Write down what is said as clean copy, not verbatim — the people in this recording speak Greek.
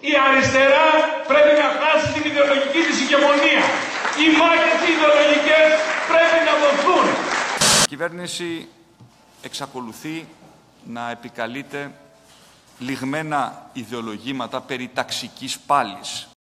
Η αριστερά πρέπει να χάσει την ιδεολογική της ηγεμονία. Οι μάχες ιδεολογικές πρέπει να δοθούν. Η κυβέρνηση εξακολουθεί να επικαλείται λιγμένα ιδεολογήματα περί ταξικής πάλης.